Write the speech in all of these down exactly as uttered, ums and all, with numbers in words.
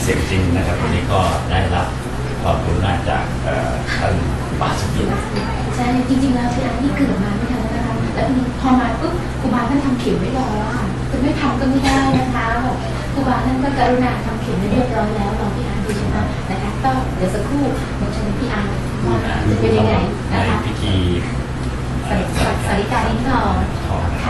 เสียงจริงนะครับวันนี้ก็ได้รับความกรุณาจากท่านป้าสุบินใช่จริงๆแล้วพี่อาร์ที่เกิดมาไม่ทันนะคะแล้วพอมาปุ๊บครูบาท่านทำเข็มไว้รอแล้วค่ะจะไม่ทำก็ไม่ได้นะคะครูบาท่านก็กรุณาทำเข็มไว้เรียบร้อยแล้วรอพี่อาร์ดูใช่ไหมนะคะก็เดี๋ยวสักครู่มาชมพี่อาร์ว่าจะเป็นยังไงนะคะพิธีสาริกาลิ้นทองค่ะ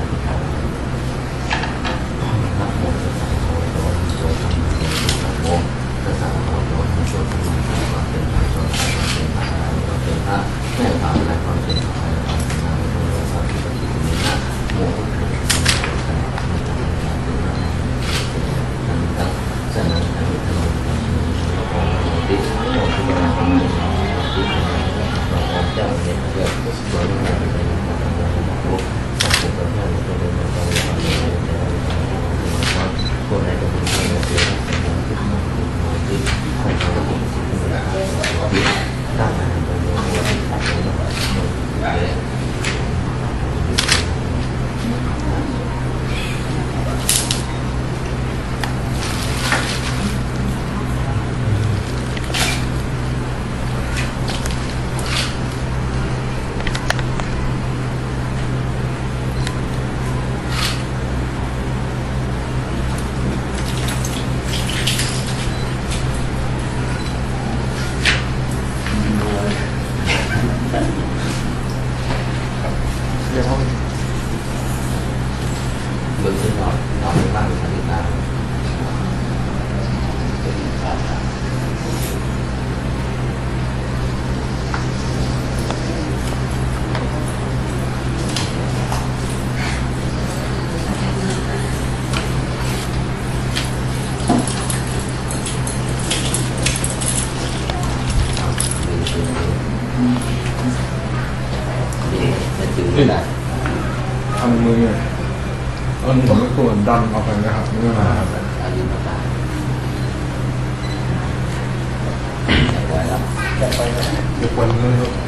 แม่ตามในความเป็นของเราเราสร้างที่ปฏิบัตินี้นะโมกุขันธ์ขันธ์ขันธ์ขันธ์ขันธ์ขันธ์ขันธ์ขันธ์ฉะนั้นขันธ์ขันธ์ขันธ์ขันธ์ขันธ์ติดโมกุขันธ์ขันธ์ขันธ์ขันธ์ขันธ์เราออกเจ้าเนี่ยเกิดสวยงามในในความเป็นของเราสังคมประเทศเราเป็นเราต้องเราเป็นเราเป็นเราเป็นเราคนในตัวเราเป็นเราเป็นเราเป็นเราเป็นเราเป็นเราเป็นเราเป็นเราเป็นเราเป็นทำมือเอาหนุนส่วนดันออกไปนะครับเมื่อมาอายุมาตายจะไปแล้วจะไปแล้วจะปนเลยครับ